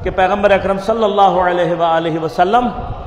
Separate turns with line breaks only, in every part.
کہ پیغمبر اکرم صلی اللہ علیہ وآلہ وسلم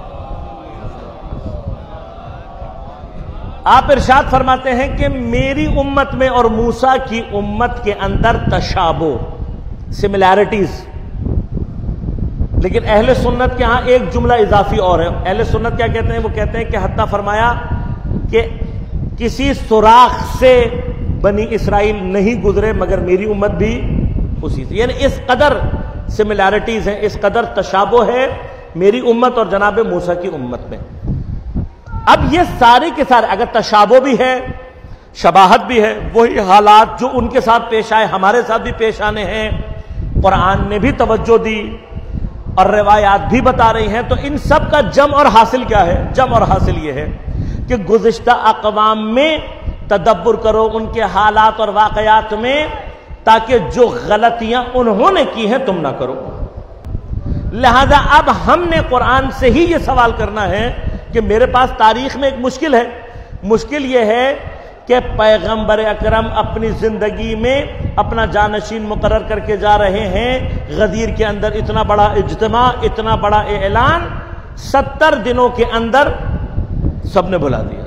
آپ ارشاد فرماتے ہیں کہ میری امت میں اور موسیٰ کی امت کے اندر تشابہ، سملیرٹیز، لیکن اہل سنت کے ہاں ایک جملہ اضافی اور ہے۔ اہل سنت کیا کہتے ہیں؟ وہ کہتے ہیں کہ حتیٰ فرمایا کہ کسی سوراخ سے بنی اسرائیل نہیں گزرے مگر میری امت بھی اسی سے، یعنی اس قدر سملیرٹیز ہیں، اس قدر تشابہ ہے میری امت اور جناب موسیٰ کی امت میں۔ اب یہ سارے کے سارے اگر تشابہ بھی ہے، شباہت بھی ہے، وہی حالات جو ان کے ساتھ پیش آئے ہمارے ساتھ بھی پیش آنے ہیں، قرآن نے بھی توجہ دی اور روایات بھی بتا رہی ہیں، تو ان سب کا جمع اور حاصل کیا ہے؟ جمع اور حاصل یہ ہے کہ گزشتہ اقوام میں تدبر کرو ان کے حالات اور واقعات میں، تاکہ جو غلطیاں انہوں نے کی ہیں تم نہ کرو۔ لہذا اب ہم نے قرآن سے ہی یہ سوال کرنا ہے کہ میرے پاس تاریخ میں ایک مشکل ہے، مشکل یہ ہے کہ پیغمبر اکرم اپنی زندگی میں اپنا جانشین مقرر کر کے جا رہے ہیں، غدیر کے اندر اتنا بڑا اجتماع، اتنا بڑا اعلان 70 دنوں کے اندر سب نے بلا دیا۔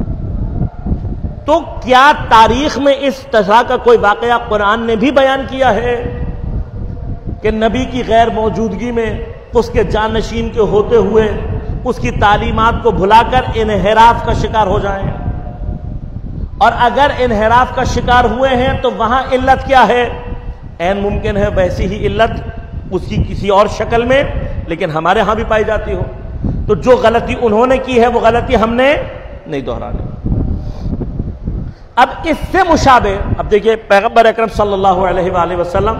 تو کیا تاریخ میں اس طرح کا کوئی واقعہ قرآن نے بھی بیان کیا ہے کہ نبی کی غیر موجودگی میں اس کے جانشین کے ہوتے ہوئے اس کی تعلیمات کو بھلا کر انحراف کا شکار ہو جائیں؟ اور اگر انحراف کا شکار ہوئے ہیں تو وہاں علت کیا ہے؟ عین ممکن ہے ویسی ہی علت اس کی کسی اور شکل میں لیکن ہمارے ہاں بھی پائی جاتی ہو، تو جو غلطی انہوں نے کی ہے وہ غلطی ہم نے نہیں دہرانی۔ اب اس سے مشابہ، اب دیکھیے پیغمبر اکرم صلی اللہ علیہ وآلہ وسلم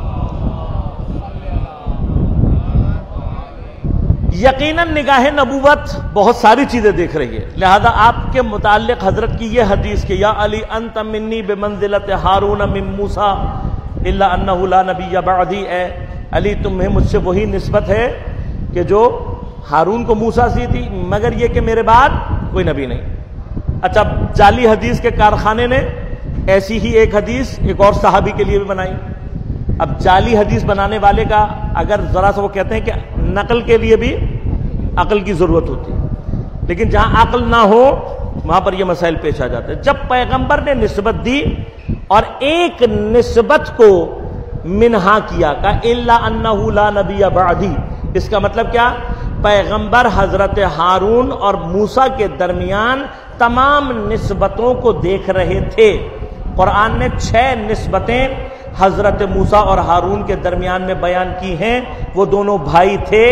یقیناً نگاہ نبوت بہت ساری چیزیں دیکھ رہی ہے، لہذا آپ کے متعلق حضرت کی یہ حدیث کہ یا علی انت منی بمنزلت ہارون من موسیٰ الا انہ لا نبی بعدی، اے علی تمہیں مجھ سے وہی نسبت ہے کہ جو ہارون کو موسیٰ سی تھی، مگر یہ کہ میرے بعد کوئی نبی نہیں۔ اچھا، جعلی حدیث کے کارخانے نے ایسی ہی ایک حدیث ایک اور صحابی کے لیے بھی بنائی۔ اب جعلی حدیث بنانے والے کا اگر ذرا سا وہ کہتے ہیں کہ نقل کے لیے بھی عقل کی ضرورت ہوتی ہے، لیکن جہاں عقل نہ ہو وہاں پر یہ مسائل پیش آ جاتے ہیں۔ جب پیغمبر نے نسبت دی اور ایک نسبت کو منہا کیا کہ الا انہ لا نبی بعدی، اس کا مطلب کیا؟ پیغمبر حضرت ہارون اور موسیٰ کے درمیان تمام نسبتوں کو دیکھ رہے تھے۔ قرآن نے 6 نسبتیں حضرت موسیٰ اور ہارون کے درمیان میں بیان کی ہیں، وہ دونوں بھائی تھے،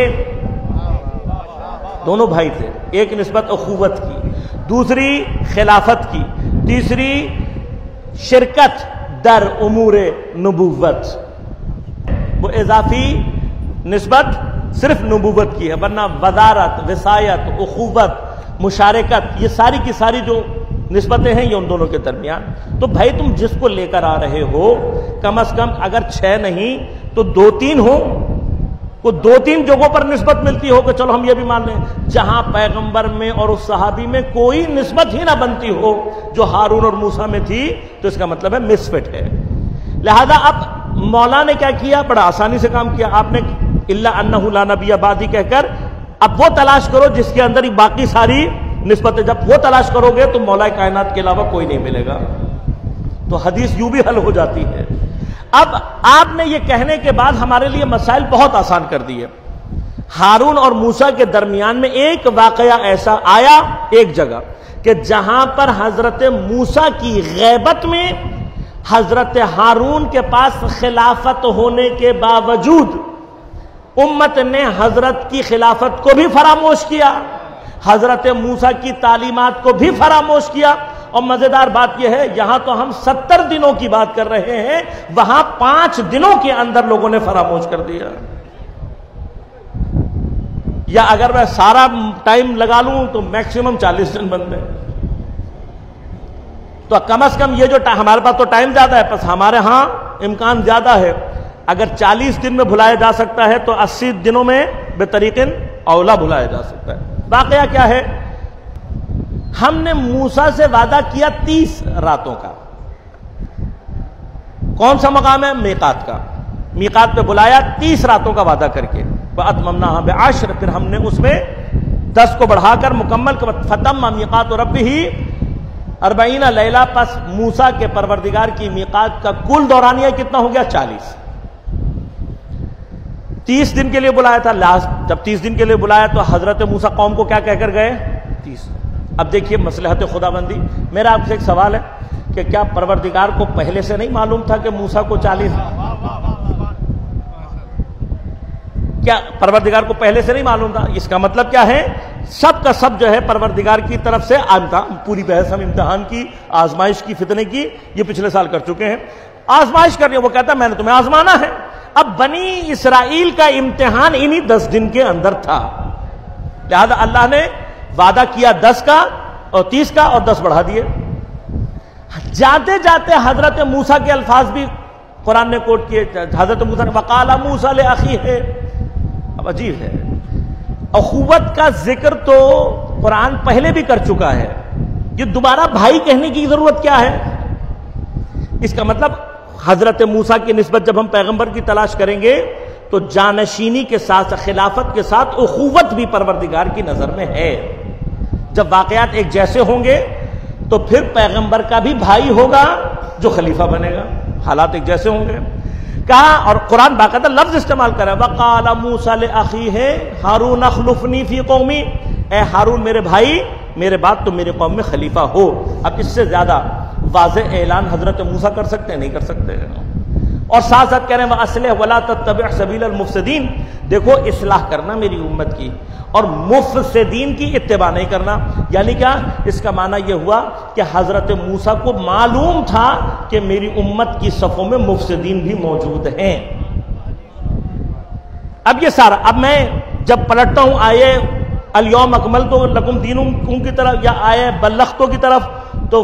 دونوں بھائی تھے۔ ایک نسبت اخوت کی، دوسری خلافت کی، تیسری شرکت در امور نبوت۔ وہ اضافی نسبت صرف نبوت کی ہے، ورنہ وزارت، وصایت، اخوت، مشارکت، یہ ساری کی ساری جو نسبتیں ہیں یہ ان دونوں کے درمیان۔ تو بھائی تم جس کو لے کر آ رہے ہو کم از کم اگر 6 نہیں تو 2-3 ہو، کو 2-3 جگہوں پر نسبت ملتی ہو کہ چلو ہم یہ بھی مان لیں۔ جہاں پیغمبر میں اور اس صحابی میں کوئی نسبت ہی نہ بنتی ہو جو ہارون اور موسیٰ میں تھی، تو اس کا مطلب ہے مس فٹ ہے۔ لہذا اب مولا نے کیا کیا؟ بڑا آسانی سے کام کیا۔ آپ نے الا انہ لا نبی بعدی کہہ کر اب وہ تلاش کرو جس کے اندر ہی باقی ساری نسبتیں، جب وہ تلاش کرو گے تو مولا کائنات کے علاوہ کوئی نہیں ملے گا، تو حدیث یوں بھی حل ہو جاتی ہے۔ اب آپ نے یہ کہنے کے بعد ہمارے لیے مسائل بہت آسان کر دیے۔ ہارون اور موسیٰ کے درمیان میں ایک واقعہ ایسا آیا ایک جگہ کہ جہاں پر حضرت موسیٰ کی غیبت میں حضرت ہارون کے پاس خلافت ہونے کے باوجود امت نے حضرت کی خلافت کو بھی فراموش کیا، حضرت موسیٰ کی تعلیمات کو بھی فراموش کیا، اور مزیدار بات یہ ہے یہاں تو ہم 70 دنوں کی بات کر رہے ہیں، وہاں 5 دنوں کے اندر لوگوں نے فراموش کر دیا۔ یا اگر میں سارا ٹائم لگا لوں تو میکسیمم 40 دن بنتے ہیں، تو کم از کم یہ جو ہمارے پاس تو ٹائم زیادہ ہے، بس ہمارے ہاں امکان زیادہ ہے۔ اگر 40 دن میں بھلایا جا سکتا ہے تو 80 دنوں میں بطریقن اولا بھلایا جا سکتا ہے۔ واقعہ کیا ہے؟ ہم نے موسیٰ سے وعدہ کیا 30 راتوں کا۔ کون سا مقام ہے؟ میقات کا۔ میقات پہ بلایا 30 راتوں کا وعدہ کر کے، فَأَتْمَمْنَاهَا بِعَشْرٍ، پھر ہم نے اس میں 10 کو بڑھا کر مکمل کر، فَتَمَّ مِیقَاتُ رَبِّهِ 40 لیلہ، پس موسیٰ کے پروردگار کی میقات کا کل دورانیہ کتنا ہو گیا؟ 40۔ 30 دن کے لیے بلایا تھا، جب 30 دن کے لیے بلایا تو حضرت موسیٰ قوم کو کیا کہہ کر گئے؟ 30۔ اب دیکھیے مصلحت خدا بندی، میرا آپ سے ایک سوال ہے کہ کیا پروردگار کو پہلے سے نہیں معلوم تھا کہ موسیٰ کو 40، کیا پروردگار کو پہلے سے نہیں معلوم تھا؟ اس کا مطلب کیا ہے؟ سب کا سب جو ہے پروردگار کی طرف سے پوری بحث ہم امتحان کی، آزمائش کی، فتنے کی، یہ پچھلے سال کر چکے ہیں۔ آزمائش کرنی ہے، وہ کہتا ہے میں نے تمہیں آزمانا ہے۔ اب بنی اسرائیل کا امتحان انہی 10 دن کے اندر تھا، لہذا اللہ نے وعدہ کیا 10 کا اور 30 کا اور 10 بڑھا دیے۔ جاتے جاتے حضرت موسیٰ کے الفاظ بھی قرآن نے کوٹ کیے، حضرت موسیٰ نے وَقَالَ مُوسَىٰ لِأَخِيهِ، اب عجیب ہے، اخوت کا ذکر تو قرآن پہلے بھی کر چکا ہے، یہ دوبارہ بھائی کہنے کی ضرورت کیا ہے؟ اس کا مطلب حضرت موسیٰ کی نسبت جب ہم پیغمبر کی تلاش کریں گے تو جانشینی کے ساتھ، خلافت کے ساتھ اخوت بھی پروردگار کی نظر میں ہے۔ جب واقعات ایک جیسے ہوں گے تو پھر پیغمبر کا بھی بھائی ہوگا جو خلیفہ بنے گا، حالات ایک جیسے ہوں گے۔ کہا، اور قرآن باقاعدہ لفظ استعمال کرا، وَقَالَ مُوسَىٰ لِأَخِيهِ هَارُونَ اخْلُفْنِي فِي قَوْمِي، اے ہارون میرے بھائی، میرے بعد تو میرے قوم میں خلیفہ ہو۔ اب اس سے زیادہ واضح اعلان حضرت موسیٰ کر سکتے ہیں؟ نہیں کر سکتے۔ اور ساتھ ساتھ کہہ رہے ہیں وَأَصْلِحْ وَلَا تَتَّبِعْ سَبِيلَ الْمُفْسِدِينَ، دیکھو اصلاح کرنا میری امت کی اور مفسدین کی اتباع نہیں کرنا۔ یعنی کیا؟ اس کا معنی یہ ہوا کہ حضرت موسیٰ کو معلوم تھا کہ میری امت کی صفوں میں مفسدین بھی موجود ہیں۔ اب یہ سارا، اب میں جب پلٹتا ہوں آئے الیوم اکملت لکم دینکم کی طرف یا آئے بلغتو کی طرف، تو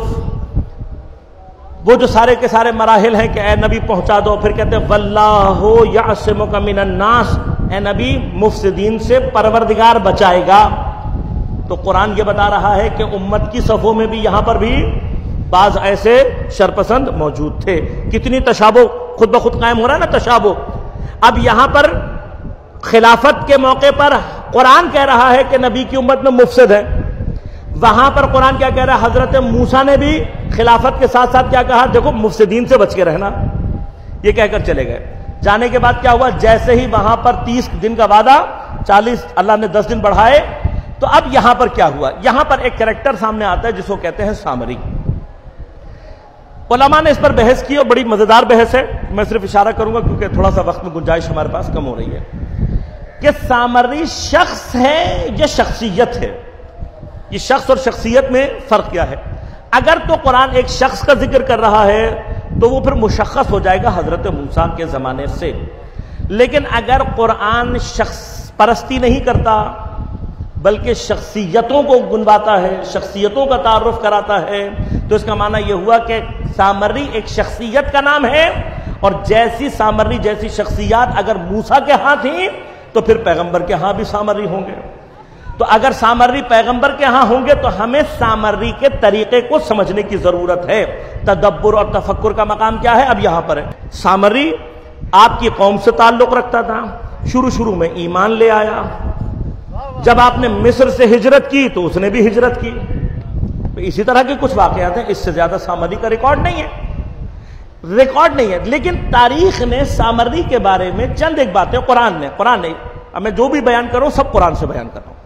وہ جو سارے کے سارے مراحل ہیں کہ اے نبی پہنچا دو، پھر کہتے ہیں واللہ یعصمک من الناس، اے نبی مفسدین سے پروردگار بچائے گا۔ تو قرآن یہ بتا رہا ہے کہ امت کی صفوں میں بھی یہاں پر بھی بعض ایسے شرپسند موجود تھے۔ کتنی تشابہ خود بخود قائم ہو رہا ہے نا، تشابہ۔ اب یہاں پر خلافت کے موقع پر قرآن کہہ رہا ہے کہ نبی کی امت میں مفسد ہے، وہاں پر قرآن کیا کہہ رہا ہے؟ حضرت موسیٰ نے بھی خلافت کے ساتھ ساتھ کیا کہا؟ دیکھو مفسدین سے بچ کے رہنا، یہ کہہ کر چلے گئے۔ جانے کے بعد کیا ہوا؟ جیسے ہی وہاں پر 30 دن کا وعدہ، 40 اللہ نے 10 دن بڑھائے، تو اب یہاں پر کیا ہوا؟ یہاں پر ایک کریکٹر سامنے آتا ہے جس کو کہتے ہیں سامری۔ علماء نے اس پر بحث کی اور بڑی مزیدار بحث ہے، میں صرف اشارہ کروں گا کیونکہ تھوڑا سا وقت میں گنجائش ہمارے پاس کم ہو رہی ہے، کہ سامری شخص ہے یا شخصیت ہے؟ یہ شخص اور شخصیت میں فرق کیا ہے؟ اگر تو قرآن ایک شخص کا ذکر کر رہا ہے تو وہ پھر مشخص ہو جائے گا حضرت موسیٰ کے زمانے سے، لیکن اگر قرآن شخص پرستی نہیں کرتا بلکہ شخصیتوں کو گنواتا ہے، شخصیتوں کا تعارف کراتا ہے، تو اس کا معنی یہ ہوا کہ سامری ایک شخصیت کا نام ہے، اور جیسی سامری جیسی شخصیات اگر موسیٰ کے ہاں تھیں تو پھر پیغمبر کے ہاں بھی سامری ہوں گے۔ تو اگر سامری پیغمبر کے ہاں ہوں گے تو ہمیں سامری کے طریقے کو سمجھنے کی ضرورت ہے۔ تدبر اور تفکر کا مقام کیا ہے؟ اب یہاں پر ہے، سامری آپ کی قوم سے تعلق رکھتا تھا، شروع میں ایمان لے آیا، جب آپ نے مصر سے ہجرت کی تو اس نے بھی ہجرت کی، اسی طرح کے کچھ واقعات ہیں، اس سے زیادہ سامری کا ریکارڈ نہیں ہے۔ لیکن تاریخ نے سامری کے بارے میں چند ایک باتیں قرآن نے اب میں جو بھی بیان کروں سب قرآن سے بیان کر رہا ہوں۔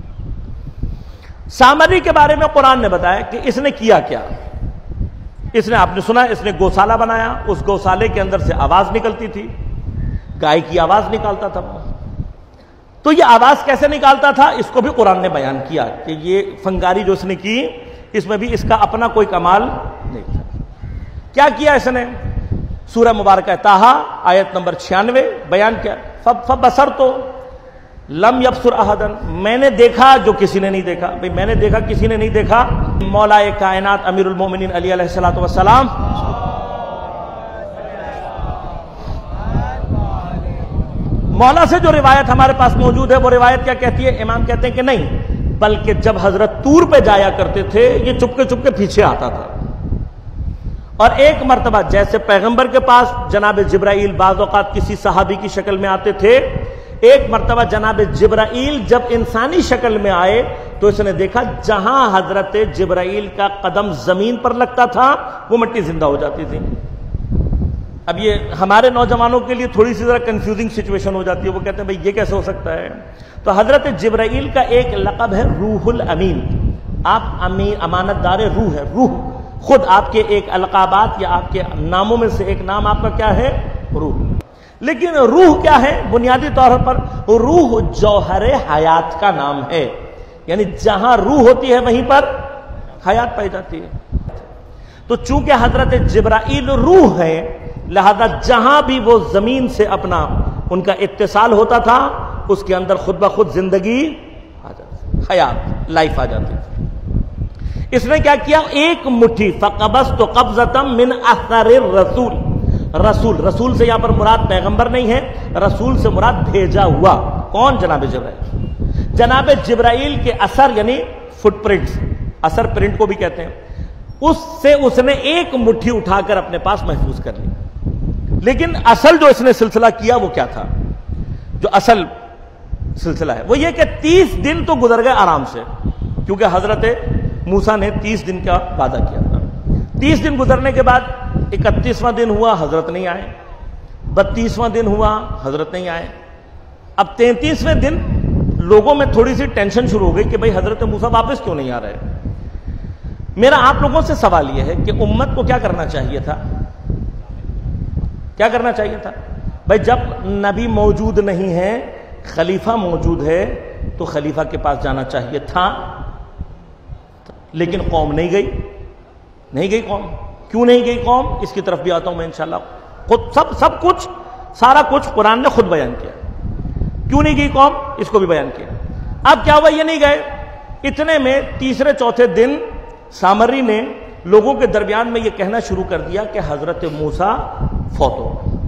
سامری کے بارے میں قرآن نے بتایا کہ اس نے کیا کیا۔ اس نے، آپ نے سنا، اس نے گوشالہ بنایا، اس گوشالے کے اندر سے آواز نکلتی تھی، گائے کی آواز نکالتا تھا۔ تو یہ آواز کیسے نکالتا تھا اس کو بھی قرآن نے بیان کیا کہ یہ فنگاری جو اس نے کی، اس میں بھی اس کا اپنا کوئی کمال نہیں تھا۔ کیا کیا اس نے؟ سورہ مبارکہ طٰہٰ آیت نمبر 96 بیان کیا، فَبَصَرْتُ لم یبصر احدن، میں نے دیکھا جو کسی نے نہیں دیکھا۔ بھئی میں نے دیکھا، کسی نے نہیں دیکھا۔ مولا کائنات امیر المومنین علی علیہ الصلوۃ والسلام مولا سے جو روایت ہمارے پاس موجود ہے وہ روایت کیا کہتی ہے؟ امام کہتے ہیں کہ نہیں، بلکہ جب حضرت طور پہ جایا کرتے تھے یہ چپکے پیچھے آتا تھا، اور ایک مرتبہ جیسے پیغمبر کے پاس جناب جبرائیل بعض اوقات کسی صحابی کی شکل میں آتے تھے، ایک مرتبہ جناب جبرائیل جب انسانی شکل میں آئے تو اس نے دیکھا جہاں حضرت جبرائیل کا قدم زمین پر لگتا تھا وہ مٹی زندہ ہو جاتی تھی۔ اب یہ ہمارے نوجوانوں کے لیے تھوڑی سی ذرا کنفیوزنگ سچویشن ہو جاتی ہے، وہ کہتے ہیں بھئی یہ کیسے ہو سکتا ہے؟ تو حضرت جبرائیل کا ایک لقب ہے روح الامین، آپ امین امانت دار روح ہے، روح خود آپ کے ایک القابات یا آپ کے ناموں میں سے ایک نام آپ کا کیا ہے؟ روح۔ لیکن روح کیا ہے؟ بنیادی طور پر روح جوہر حیات کا نام ہے، یعنی جہاں روح ہوتی ہے وہیں پر حیات پائی جاتی ہے۔ تو چونکہ حضرت جبرائیل روح ہے، لہذا جہاں بھی وہ زمین سے اپنا ان کا اتصال ہوتا تھا اس کے اندر خود بخود زندگی آ جاتی، حیات، لائف آ جاتی تھی۔ اس نے کیا کیا؟ ایک مٹھی، فقبضت قبضۃ من اثر الرسول، رسول سے یہاں پر مراد پیغمبر نہیں ہے، رسول سے مراد بھیجا ہوا، کون؟ جناب جبرائیل۔ جناب جبرائیل کے اثر یعنی فٹ پرنٹس، اثر پرنٹ کو بھی کہتے ہیں، اس سے اس نے ایک مٹھی اٹھا کر اپنے پاس محفوظ کر لی۔ لیکن اصل جو اس نے سلسلہ کیا وہ کیا تھا؟ جو اصل سلسلہ ہے وہ یہ کہ 30 دن تو گزر گئے آرام سے، کیونکہ حضرت موسیٰ نے 30 دن کا وعدہ کیا تھا۔ 30 دن گزرنے کے بعد 31واں دن ہوا، حضرت نہیں آئے، 32واں دن ہوا، حضرت نہیں آئے۔ اب 33ویں دن لوگوں میں تھوڑی سی ٹینشن شروع ہو گئی کہ بھئی حضرت موسیٰ واپس کیوں نہیں آ رہے؟ میرا آپ لوگوں سے سوال یہ ہے کہ امت کو کیا کرنا چاہیے تھا؟ کیا کرنا چاہیے تھا؟ بھئی جب نبی موجود نہیں ہے، خلیفہ موجود ہے تو خلیفہ کے پاس جانا چاہیے تھا، لیکن قوم نہیں گئی، نہیں گئی قوم۔ کیوں نہیں گئی قوم؟ اس کی طرف بھی آتا ہوں میں انشاءاللہ۔ خود سب کچھ، سارا کچھ قرآن نے خود بیان کیا۔ کیوں نہیں گئی قوم؟ اس کو بھی بیان کیا۔ اب کیا ہوا؟ یہ نہیں گئے، اتنے میں تیسرے چوتھے دن سامری نے لوگوں کے درمیان میں یہ کہنا شروع کر دیا کہ حضرت موسیٰ فوت ہو گئے،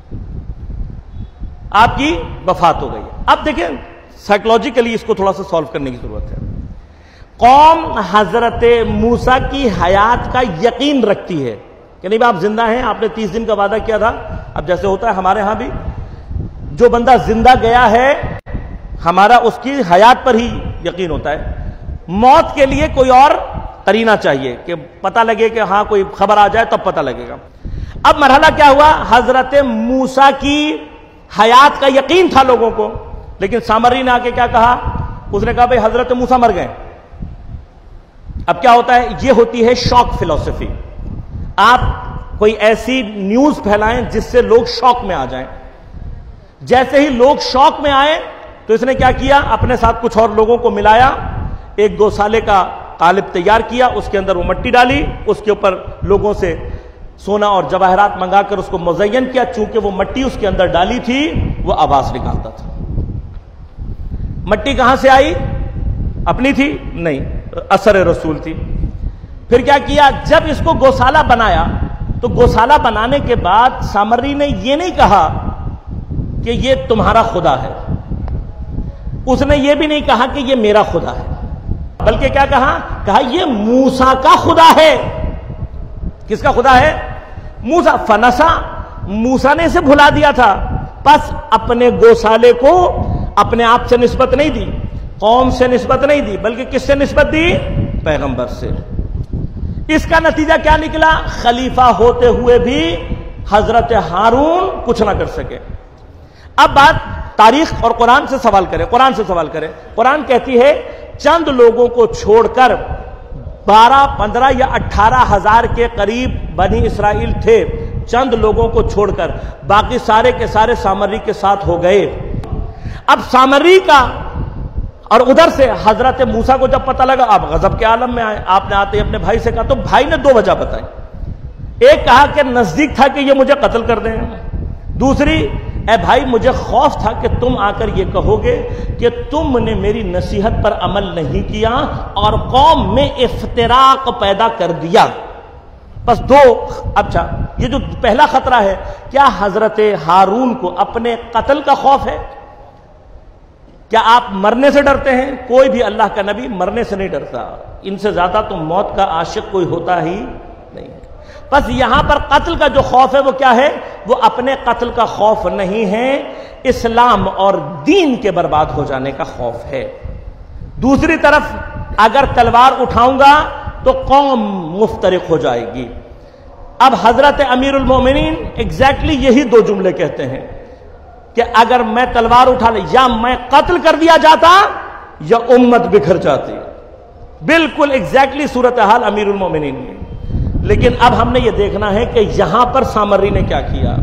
آپ کی وفات ہو گئی۔ اب دیکھیں سائیکولوجیکلی اس کو تھوڑا سا سالو کرنے کی ضرورت ہے۔ قوم حضرت موسیٰ کی حیات کا یقین رکھتی ہے کہ نہیں آپ زندہ ہیں، آپ نے 30 دن کا وعدہ کیا تھا۔ اب جیسے ہوتا ہے ہمارے ہاں بھی، جو بندہ زندہ گیا ہے ہمارا اس کی حیات پر ہی یقین ہوتا ہے، موت کے لیے کوئی اور قرینہ چاہیے کہ پتہ لگے کہ ہاں کوئی خبر آ جائے تب پتہ لگے گا۔ اب مرحلہ کیا ہوا؟ حضرت موسیٰ کی حیات کا یقین تھا لوگوں کو، لیکن سامری نے آ کے کیا کہا؟ اس نے کہا بھئی حضرت موسیٰ مر گئے۔ اب کیا ہوتا ہے؟ یہ ہوتی ہے شاک فلسفی۔ آپ کوئی ایسی نیوز پھیلائیں جس سے لوگ شاک میں آ جائیں۔ جیسے ہی لوگ شاک میں آئے تو اس نے کیا کیا؟ اپنے ساتھ کچھ اور لوگوں کو ملایا، ایک گوسالے کا قالب تیار کیا، اس کے اندر وہ مٹی ڈالی، اس کے اوپر لوگوں سے سونا اور جواہرات منگا کر اس کو مزین کیا، چونکہ وہ مٹی اس کے اندر ڈالی تھی وہ آواز نکالتا تھا۔ مٹی کہاں سے آئی؟ اپنی تھی؟ نہیں، اثر رسول تھی۔ پھر کیا کیا؟ جب اس کو گوسالہ بنایا تو گوسالہ بنانے کے بعد سامری نے یہ نہیں کہا کہ یہ تمہارا خدا ہے، اس نے یہ بھی نہیں کہا کہ یہ میرا خدا ہے، بلکہ کیا کہا؟ کہا یہ موسیٰ کا خدا ہے۔ کس کا خدا ہے؟ موسیٰ۔ فنسا، موسیٰ نے اسے بھلا دیا تھا، پس اپنے گوسالے کو اپنے آپ سے نسبت نہیں دی، قوم سے نسبت نہیں دی، بلکہ کس سے نسبت دی؟ پیغمبر سے۔ اس کا نتیجہ کیا نکلا؟ خلیفہ ہوتے ہوئے بھی حضرت ہارون کچھ نہ کر سکے۔ اب بات تاریخ اور قرآن سے سوال کرے، قرآن سے سوال کرے۔ قرآن کہتی ہے چند لوگوں کو چھوڑ کر 12، 15 یا 18 ہزار کے قریب بنی اسرائیل تھے، چند لوگوں کو چھوڑ کر باقی سارے کے سارے سامری کے ساتھ ہو گئے۔ اب سامری کا اور ادھر سے حضرت موسیٰ کو جب پتہ لگا، آپ غضب کے عالم میں آئے، آپ نے آتے ہی اپنے بھائی سے کہا، تو بھائی نے 2 وجہ بتائی۔ ایک کہا کہ نزدیک تھا کہ یہ مجھے قتل کر دیں، دوسری اے بھائی مجھے خوف تھا کہ تم آ کر یہ کہو گے کہ تم نے میری نصیحت پر عمل نہیں کیا اور قوم میں افتراق پیدا کر دیا۔ بس 2۔ اچھا، یہ جو پہلا خطرہ ہے، کیا حضرت ہارون کو اپنے قتل کا خوف ہے؟ کیا آپ مرنے سے ڈرتے ہیں؟ کوئی بھی اللہ کا نبی مرنے سے نہیں ڈرتا، ان سے زیادہ تو موت کا عاشق کوئی ہوتا ہی نہیں ہے۔ بس یہاں پر قتل کا جو خوف ہے وہ کیا ہے؟ وہ اپنے قتل کا خوف نہیں ہے، اسلام اور دین کے برباد ہو جانے کا خوف ہے۔ دوسری طرف اگر تلوار اٹھاؤں گا تو قوم مفترق ہو جائے گی۔ اب حضرت امیر المومنین ایگزیکٹلی یہی دو جملے کہتے ہیں کہ اگر میں تلوار اٹھا لے، یا میں قتل کر دیا جاتا یا امت بکھر جاتی۔ بالکل ایگزیکٹلی صورتحال امیر المومنین میں۔ لیکن اب ہم نے یہ دیکھنا ہے کہ یہاں پر سامری نے کیا کیا۔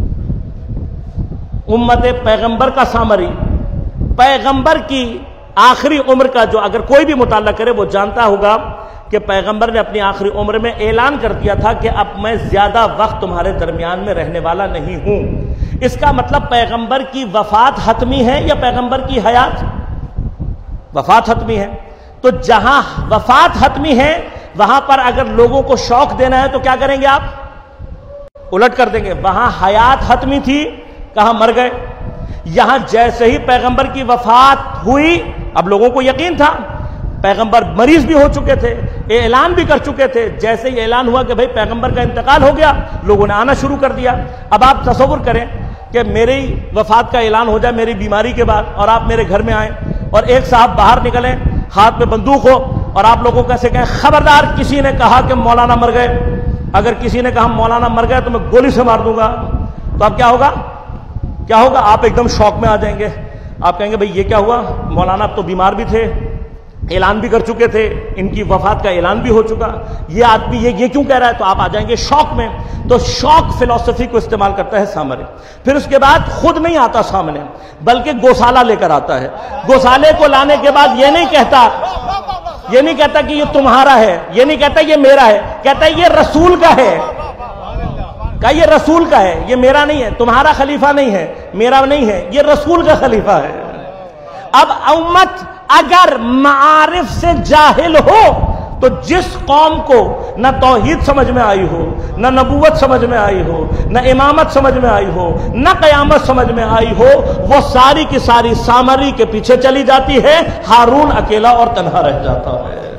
امت پیغمبر کا سامری، پیغمبر کی آخری عمر کا جو اگر کوئی بھی مطالعہ کرے وہ جانتا ہوگا کہ پیغمبر نے اپنی آخری عمر میں اعلان کر دیا تھا کہ اب میں زیادہ وقت تمہارے درمیان میں رہنے والا نہیں ہوں۔ اس کا مطلب پیغمبر کی وفات حتمی ہے یا پیغمبر کی حیات؟ وفات حتمی ہے۔ تو جہاں وفات حتمی ہے وہاں پر اگر لوگوں کو شوق دینا ہے تو کیا کریں گے؟ آپ الٹ کر دیں گے۔ وہاں حیات حتمی تھی، کہاں مر گئے۔ یہاں جیسے ہی پیغمبر کی وفات ہوئی اب لوگوں کو یقین تھا، پیغمبر مریض بھی ہو چکے تھے، اعلان بھی کر چکے تھے۔ جیسے ہی اعلان ہوا کہ بھئی پیغمبر کا انتقال ہو گیا، لوگوں نے آنا شروع کر دیا۔ اب آپ تصور کریں کہ میری وفات کا اعلان ہو جائے میری بیماری کے بعد، اور آپ میرے گھر میں آئیں اور ایک صاحب باہر نکلیں، ہاتھ میں بندوق ہو، اور آپ لوگوں کو ایسے کہیں خبردار کسی نے کہا کہ مولانا مر گئے، اگر کسی نے کہا مولانا مر گئے تو میں گولی سے مار دوں گا، تو اب کیا ہوگا؟ کیا ہوگا؟ آپ ایک دم شوق میں آ جائیں گے۔ آپ کہیں گے بھئی یہ کیا ہوا؟ مولانا اب تو بیمار بھی تھے، اعلان بھی کر چکے تھے، ان کی وفات کا اعلان بھی ہو چکا، یہ آدمی یہ کیوں کہہ رہا ہے؟ تو آپ آ جائیں گے شوق میں۔ تو شوق فلسفی کو استعمال کرتا ہے سامری۔ پھر اس کے بعد خود نہیں آتا سامنے، بلکہ گوسالہ لے کر آتا ہے۔ گوسالے کو لانے کے بعد یہ نہیں کہتا کہ یہ تمہارا ہے، یہ نہیں کہتا یہ میرا ہے، کہتا ہے یہ رسول کا ہے، کہ یہ رسول کا ہے، یہ میرا نہیں ہے، تمہارا خلیفہ نہیں ہے، میرا نہیں ہے، یہ رسول کا خلیفہ ہے۔ اب امت اگر معارف سے جاہل ہو تو جس قوم کو نہ توحید سمجھ میں آئی ہو، نہ نبوت سمجھ میں آئی ہو، نہ امامت سمجھ میں آئی ہو، نہ قیامت سمجھ میں آئی ہو، وہ ساری کی ساری سامری کے پیچھے چلی جاتی ہے، ہارون اکیلا اور تنہا رہ جاتا ہے۔